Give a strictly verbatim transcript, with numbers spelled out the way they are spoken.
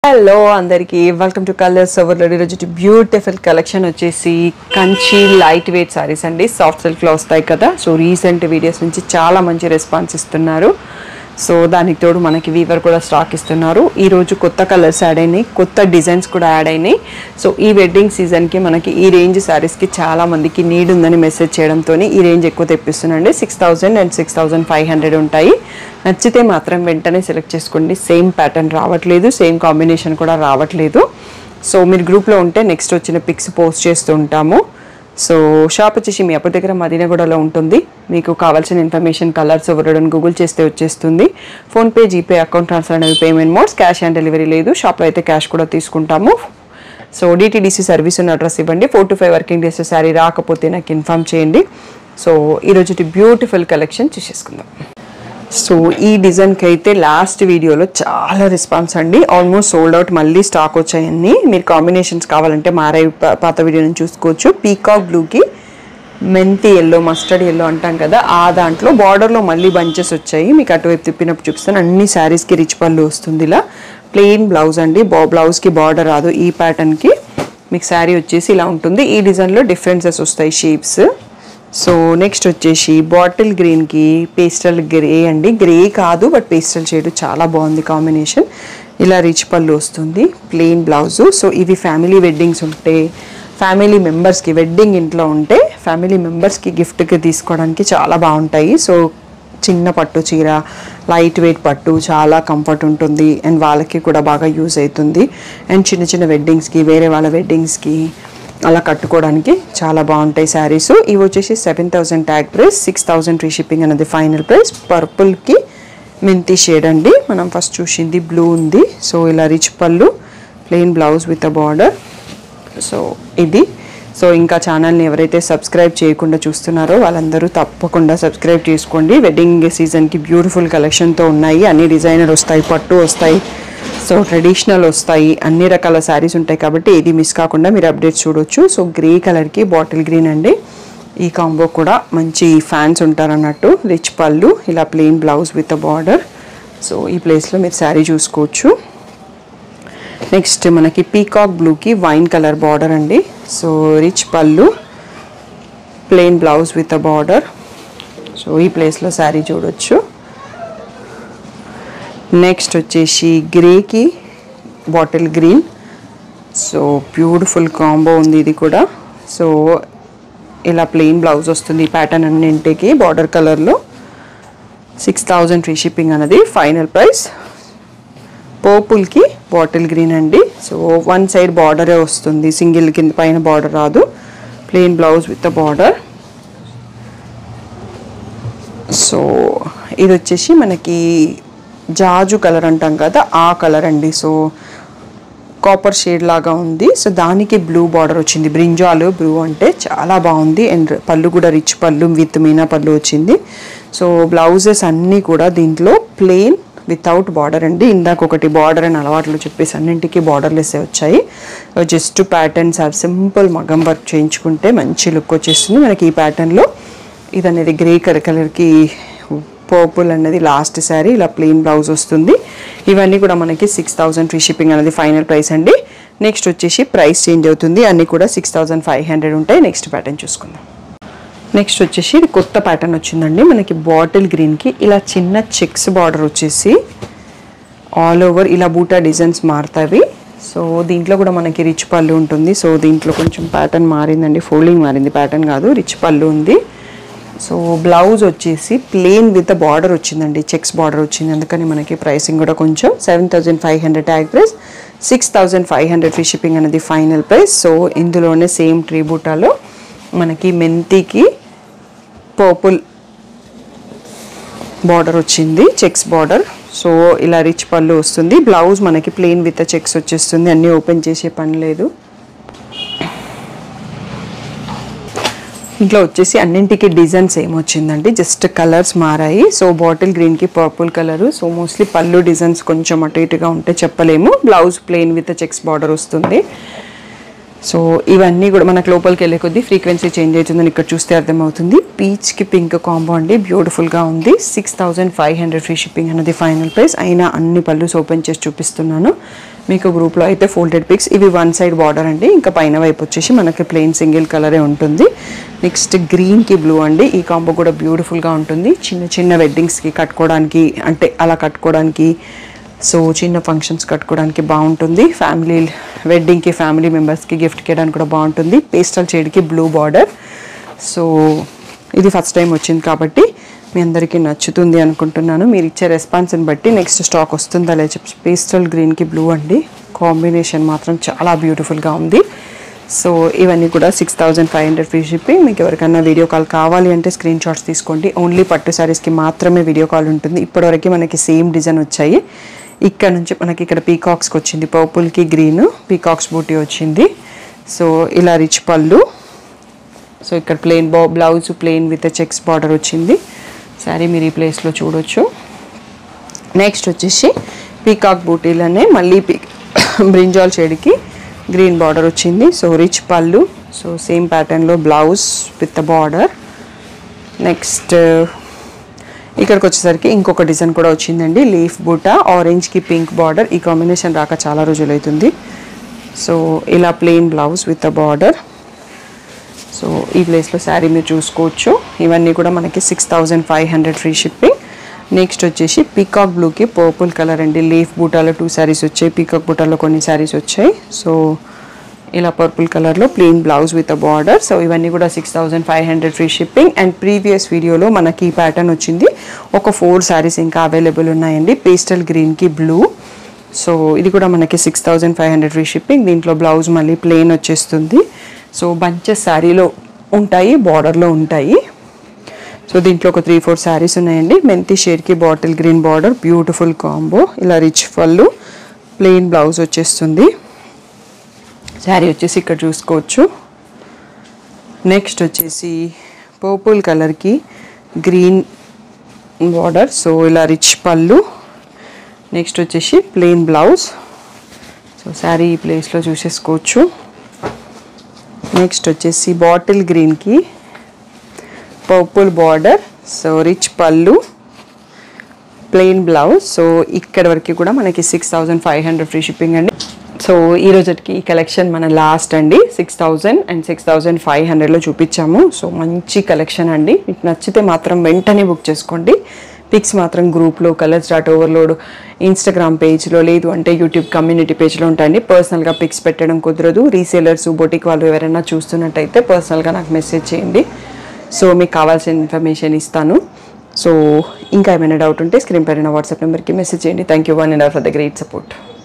Hello అందరికీ welcome to colours overload. ఈరోజు beautiful collection వచ్చేసి కంచి లైట్ వెయిట్ సారీస్ అండి. సాఫ్ట్ సిల్క్లో వస్తాయి కదా. సో రీసెంట్ వీడియోస్ నుంచి చాలా మంచి రెస్పాన్స్ ఇస్తున్నారు. సో దానికి తోడు మనకి వీవర్ కూడా స్టాక్ ఇస్తున్నారు. ఈరోజు కొత్త కలర్స్ యాడ్ అయినాయి, కొత్త డిజైన్స్ కూడా యాడ్ అయినాయి. సో ఈ వెడ్డింగ్ సీజన్కి మనకి ఈ రేంజ్ శారీస్కి చాలా మందికి నీడ్ ఉందని మెసేజ్ చేయడంతో ఈ రేంజ్ ఎక్కువ తెప్పిస్తున్నాండి. Six thousand and six thousand five hundred ఉంటాయి. నచ్చితే మాత్రం వెంటనే సెలెక్ట్ చేసుకోండి. సేమ్ ప్యాటర్న్ రావట్లేదు, సేమ్ కాంబినేషన్ కూడా రావట్లేదు. సో మీరు గ్రూప్లో ఉంటే నెక్స్ట్ వచ్చిన పిక్స్ పోస్ట్ చేస్తూ ఉంటాము. సో షాప్ వచ్చేసి మీ అప్పటి దగ్గర మదీనాగూడలో ఉంటుంది. మీకు కావాల్సిన ఇన్ఫర్మేషన్ కలర్స్ ఇవ్వడం గూగుల్ చేస్తే వచ్చేస్తుంది. ఫోన్పే, జీపే, అకౌంట్ ట్రాన్స్ఫర్ అనేవి payment modes. Cash on delivery లేదు. షాప్లో అయితే క్యాష్ కూడా తీసుకుంటాము. సో డిటీడీసీ సర్వీస్ ఉన్న అడ్రస్ ఇవ్వండి. Four to five working days sari రాకపోతే నాకు ఇన్ఫామ్ చేయండి. సో ఈరోజు బ్యూటిఫుల్ కలెక్షన్ చూసేసుకుందాం. సో ఈ డిజైన్కి అయితే లాస్ట్ వీడియోలో చాలా రెస్పాన్స్ అండి. ఆల్మోస్ట్ సోల్డ్ అవుట్, మళ్ళీ స్టాక్ వచ్చాయన్నీ. మీరు కాంబినేషన్స్ కావాలంటే మారాయి పాత వీడియో నుంచి చూసుకోవచ్చు. పీకాక్ బ్లూకి మెంతి ఎల్లో, మస్టర్డ్ ఎల్లో అంటాం కదా, ఆ దాంట్లో బార్డర్లో మళ్ళీ బంచెస్ వచ్చాయి. మీకు అటువైపు తిప్పినప్పుడు చూపిస్తాను. అన్ని శారీస్కి రిచ్ పళ్ళు వస్తుంది. ఇలా ప్లెయిన్ బ్లౌజ్ అండి. బా బ్లౌజ్కి బార్డర్ రాదు. ఈ ప్యాటర్న్కి మీకు శారీ వచ్చేసి ఇలా ఉంటుంది. ఈ డిజైన్లో డిఫరెన్సెస్ వస్తాయి షేప్స్. సో నెక్స్ట్ వచ్చేసి బాటిల్ గ్రీన్కి పేస్టల్ గ్రే అండి. గ్రే కాదు బట్ పేస్టల్ షేడ్, చాలా బాగుంది కాంబినేషన్. ఇలా రిచ్ పళ్ళు వస్తుంది, ప్లెయిన్ బ్లౌజు. సో ఇవి ఫ్యామిలీ వెడ్డింగ్స్ ఉంటే, ఫ్యామిలీ మెంబర్స్కి వెడ్డింగ్ ఇంట్లో ఉంటే ఫ్యామిలీ మెంబర్స్కి గిఫ్ట్కి తీసుకోవడానికి చాలా బాగుంటాయి. సో చిన్న పట్టు చీర, లైట్ వెయిట్ పట్టు, చాలా కంఫర్ట్ ఉంటుంది అండ్ వాళ్ళకి కూడా బాగా యూజ్ అవుతుంది. అండ్ చిన్న చిన్న వెడ్డింగ్స్కి, వేరే వాళ్ళ వెడ్డింగ్స్కి అలా కట్టుకోవడానికి చాలా బాగుంటాయి శారీస్. ఇవి వచ్చేసి seven thousand tag price, six thousand free shipping అనేది ఫైనల్ ప్రైస్. పర్పుల్కి మెంతి షేడ్ అండి. మనం ఫస్ట్ చూసింది బ్లూ ఉంది. సో ఇలా రిచ్ పళ్ళు, plain blouse with a border. So ఇది. సో ఇంకా ఛానల్ని ఎవరైతే సబ్స్క్రైబ్ చేయకుండా చూస్తున్నారో వాళ్ళందరూ తప్పకుండా సబ్స్క్రైబ్ చేసుకోండి. వెడ్డింగ్ సీజన్కి బ్యూటిఫుల్ కలెక్షన్తో ఉన్నాయి. అన్ని డిజైనర్ వస్తాయి, పట్టు వస్తాయి, సో ట్రెడిషనల్ వస్తాయి, అన్ని రకాల శారీస్ ఉంటాయి. కాబట్టి ఇది మిస్ కాకుండా మీరు అప్డేట్స్ చూడొచ్చు. సో గ్రే కలర్కి బాటిల్ గ్రీన్ అండి. ఈ కాంబో కూడా మంచి ఫ్యాన్స్ ఉంటారు అన్నట్టు. రిచ్ పళ్ళు, ఇలా plain blouse with a border. So ఈ ప్లేస్లో మీరు శారీ చూసుకోవచ్చు. నెక్స్ట్ మనకి పీకాక్ బ్లూకి వైన్ కలర్ బార్డర్ అండి. సో రిచ్ పళ్ళు, plain blouse with a border. So ఈ ప్లేస్లో శారీ చూడొచ్చు. నెక్స్ట్ వచ్చేసి గ్రేకి bottle green. So beautiful combo ఉంది ఇది కూడా. సో ఇలా ప్లెయిన్ బ్లౌజ్ వస్తుంది. ఈ ప్యాటర్న్ అన్నింటికి బార్డర్ కలర్లో. సిక్స్ థౌజండ్ ఫ్రీ షిప్పింగ్ అనేది ఫైనల్ ప్రైస్. పర్పుల్కి బాటిల్ గ్రీన్ అండి. సో వన్ సైడ్ బార్డరే వస్తుంది, సింగిల్ కింద పైన బార్డర్ రాదు. Plain blouse with the border. So ఇది వచ్చేసి మనకి జాజు కలర్ అంటాం కదా, ఆ కలర్ అండి. సో కాపర్ షేడ్ లాగా ఉంది. సో దానికి బ్లూ బార్డర్ వచ్చింది. బ్రింజాలు బ్లూ అంటే చాలా బాగుంది. అండ్ పళ్ళు కూడా రిచ్ పళ్ళు విత్ మీనా పళ్ళు వచ్చింది. సో బ్లౌజెస్ అన్నీ కూడా దీంట్లో ప్లెయిన్ వితౌట్ బార్డర్ అండి. ఇందాక ఒకటి బార్డర్ అని అలవాట్లు చెప్పేసి అన్నింటికి బార్డర్లెస్ వచ్చాయి. జస్ట్ ప్యాటర్న్స్ ఆర్ సింపుల్ మగం వర్క్ చేయించుకుంటే మంచి లుక్ వచ్చేస్తుంది మనకి ఈ ప్యాటర్న్లో. ఇది అనేది గ్రే కలర్ కలర్కి పర్పుల్ అనేది లాస్ట్ శారీ. ఇలా ప్లెయిన్ బ్లౌజ్ వస్తుంది. ఇవన్నీ కూడా మనకి సిక్స్ థౌజండ్ ఫ్రీ షిప్పింగ్ అనేది ఫైనల్ ప్రైస్ అండి. నెక్స్ట్ వచ్చేసి ప్రైస్ చేంజ్ అవుతుంది. అన్నీ కూడా సిక్స్ థౌజండ్ ఫైవ్ హండ్రెడ్ ఉంటాయి. నెక్స్ట్ ప్యాటర్న్ చూసుకుందాం. నెక్స్ట్ వచ్చేసి ఇది కొత్త ప్యాటర్న్ వచ్చిందండి మనకి. బాటిల్ గ్రీన్కి ఇలా చిన్న చెక్స్ బార్డర్ వచ్చేసి ఆల్ ఓవర్ ఇలా బూటా డిజైన్స్ మారుతాయి. సో దీంట్లో కూడా మనకి రిచ్ పళ్ళు ఉంటుంది. సో దీంట్లో కొంచెం ప్యాటర్న్ మారిందండి, ఫోల్డింగ్ మారింది, ప్యాటర్న్ కాదు. రిచ్ పళ్ళు ఉంది. సో బ్లౌజ్ వచ్చేసి ప్లెయిన్ విత్ బార్డర్ వచ్చిందండి, చెక్స్ బార్డర్ వచ్చింది. అందుకని మనకి ప్రైసింగ్ కూడా కొంచెం seven thousand five hundred tag price, six thousand five hundred free shipping అనేది ఫైనల్ ప్రైస్. సో ఇందులోనే సేమ్ ట్రీ బూటాలో మనకి మెంతికి పర్పుల్ బార్డర్ వచ్చింది, చెక్స్ బార్డర్. సో ఇలా రిచ్ పళ్ళు వస్తుంది. బ్లౌజ్ మనకి ప్లెయిన్ విత్ చెక్స్ వచ్చేస్తుంది. అన్నీ ఓపెన్ చేసే పని లేదు. ఇంట్లో వచ్చేసి అన్నింటికి డిజైన్స్ ఏమొచ్చిందండి, జస్ట్ కలర్స్ మారాయి. సో బాటిల్ గ్రీన్కి పర్పుల్ కలరు. సో మోస్ట్లీ పళ్ళు డిజైన్స్ కొంచెం అటు ఇటుగా ఉంటే చెప్పలేము. Blouse plain with checks border వస్తుంది. సో ఇవన్నీ కూడా మనకు లోపలికి వెళ్ళే కొద్దీ ఫ్రీక్వెన్సీ చేంజ్ అవుతుందని ఇక్కడ చూస్తే అర్థమవుతుంది. పీచ్కి పింక్ కాంబో అండి, బ్యూటిఫుల్గా ఉంది. Six thousand five hundred free shipping అన్నది ఫైనల్ ప్రైస్. అయినా అన్ని పళ్ళుస్ ఓపెన్ చేసి చూపిస్తున్నాను మీకు. గ్రూప్లో అయితే ఫోల్డెడ్ పిక్స్. ఇవి వన్ సైడ్ బార్డర్ అండి, ఇంకా పైన వైపు వచ్చేసి మనకి ప్లెయిన్ సింగిల్ కలరే ఉంటుంది. నెక్స్ట్ గ్రీన్కి బ్లూ అండి, ఈ కాంబో కూడా బ్యూటిఫుల్గా ఉంటుంది. చిన్న చిన్న వెడ్డింగ్స్కి కట్టుకోవడానికి, అంటే అలా కట్టుకోవడానికి, సో చిన్న ఫంక్షన్స్ కట్టుకోవడానికి బాగుంటుంది. ఫ్యామిలీ వెడ్డింగ్కి ఫ్యామిలీ మెంబర్స్కి గిఫ్ట్ చేయడానికి కూడా బాగుంటుంది. పేస్టల్ షేడ్కి బ్లూ బార్డర్. సో ఇది ఫస్ట్ టైం వచ్చింది కాబట్టి మీ అందరికీ నచ్చుతుంది అనుకుంటున్నాను. మీరు ఇచ్చే రెస్పాన్స్ని బట్టి నెక్స్ట్ స్టాక్ వస్తుందా లేదా చెప్పి. పేస్టల్ గ్రీన్కి బ్లూ అండి, కాంబినేషన్ మాత్రం చాలా బ్యూటిఫుల్గా ఉంది. సో ఇవన్నీ కూడా six thousand five hundred free shipping. మీకు ఎవరికైనా వీడియో కాల్ కావాలి అంటే స్క్రీన్ షాట్స్ తీసుకోండి. ఓన్లీ పట్టు శారీస్కి మాత్రమే వీడియో కాల్ ఉంటుంది. ఇప్పటివరకు మనకి సేమ్ డిజైన్ వచ్చాయి. ఇక్కడ నుంచి మనకి ఇక్కడ పీకాక్స్కి వచ్చింది, పర్పుల్కి గ్రీన్ పీకాక్స్ బూటీ వచ్చింది. సో ఇలా రిచ్ పళ్ళు. సో ఇక్కడ ప్లెయిన్ బా blouse plain with checks border వచ్చింది. శారీ మీరు ఈ ప్లేస్లో చూడొచ్చు. నెక్స్ట్ వచ్చేసి పీకాక్ బూటీలోనే మళ్ళీ పీ బ్రింజాల్ షేడ్కి గ్రీన్ బార్డర్ వచ్చింది. సో రిచ్ పళ్ళు. సో సేమ్ ప్యాటర్న్లో బ్లౌజ్ విత్ బార్డర్. నెక్స్ట్ ఇక్కడికి వచ్చేసరికి ఇంకొక డిజైన్ కూడా వచ్చిందండి, లీఫ్ బూటా, ఆరెంజ్కి పింక్ బార్డర్. ఈ కాంబినేషన్ రాక చాలా రోజులు అవుతుంది. సో ఇలా plain blouse with border. So ఈ ప్లేస్లో శారీ మీరు చూసుకోవచ్చు. ఇవన్నీ కూడా మనకి six thousand five hundred free shipping. Next వచ్చేసి పీకాక్ బ్లూకి పర్పుల్ కలర్ అండి, లీఫ్ బూటాలో టూ శారీస్ వచ్చాయి, పీకాక్ బూటాలో కొన్ని శారీస్ వచ్చాయి. సో ఇలా పర్పుల్ కలర్లో plain blouse with a border. So ఇవన్నీ కూడా six thousand five hundred free shipping. And previous వీడియోలో మనకి ఈ ప్యాటర్న్ వచ్చింది, ఒక ఫోర్ శారీస్ ఇంకా అవైలబుల్ ఉన్నాయండి. పేస్టల్ గ్రీన్కి బ్లూ. సో ఇది కూడా మనకి six thousand five hundred free shipping. దీంట్లో బ్లౌజ్ మళ్ళీ ప్లెయిన్ వచ్చేస్తుంది. సో బంచెస్ శారీలో ఉంటాయి, బార్డర్లో ఉంటాయి. సో దీంట్లో ఒక త్రీ ఫోర్ శారీస్ ఉన్నాయండి. మెంతి షేడ్కి bottle green border, beautiful combo. ఇలా రిచ్ పళ్ళు, ప్లెయిన్ బ్లౌజ్ వచ్చేస్తుంది. శారీ వచ్చేసి ఇక్కడ చూసుకోవచ్చు. నెక్స్ట్ వచ్చేసి పర్పుల్ కలర్కి గ్రీన్ బార్డర్. సో ఇలా రిచ్ పళ్ళు. నెక్స్ట్ వచ్చేసి ప్లెయిన్ బ్లౌజ్. సో శారీ ఈ ప్లేస్లో చూసేసుకోవచ్చు. నెక్స్ట్ వచ్చేసి బాటిల్ గ్రీన్కి పర్పుల్ బార్డర్. సో రిచ్ పళ్ళు, ప్లెయిన్ బ్లౌజ్. సో ఇక్కడ వరకు కూడా మనకి six thousand five hundred free shipping అండి. సో ఈ రోజుకి ఈ కలెక్షన్ మన లాస్ట్ అండి. Six thousand and six thousand five హండ్రెడ్లో చూపించాము. సో మంచి కలెక్షన్ అండి. మీకు నచ్చితే మాత్రం వెంటనే బుక్ చేసుకోండి. పిక్స్ మాత్రం గ్రూప్లో కలర్స్ డాట్ ఓవర్లోడ్ ఇన్స్టాగ్రామ్ పేజ్లో, లేదు అంటే యూట్యూబ్ కమ్యూనిటీ పేజ్లో ఉంటాయండి. పర్సనల్గా పిక్స్ పెట్టడం కుదరదు. రీసేలర్స్ బొటిక్ వాళ్ళు ఎవరైనా చూస్తున్నట్టయితే పర్సనల్గా నాకు మెసేజ్ చేయండి. సో మీకు కావాల్సిన ఇన్ఫర్మేషన్ ఇస్తాను. సో ఇంకా ఏమైనా డౌట్ ఉంటే స్క్రీన్ పైన వాట్సాప్ నెంబర్కి మెసేజ్ చేయండి. Thank you one and all for the great support.